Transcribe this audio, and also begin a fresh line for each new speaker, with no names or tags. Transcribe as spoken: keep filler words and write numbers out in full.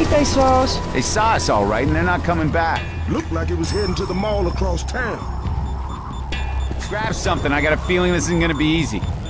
think they saw us.
They saw us all right, and they're not coming back.
Looked like it was heading to the mall across town.
Grab something. I got a feeling this isn't gonna be easy.